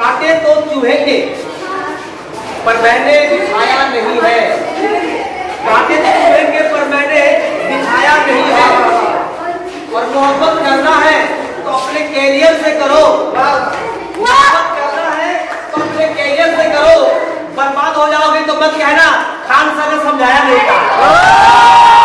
काटे तो चुभेंगे पर मैंने दिखाया नहीं है। काटे तो चुभेंगे पर मैंने दिखाया नहीं है। और मोहब्बत करना है तो अपने कैरियर से करो। मोहब्बत करना है तो अपने कैरियर से करो। बर्बाद हो जाओगे तो मत कहना खान सर ने समझाया नहीं था।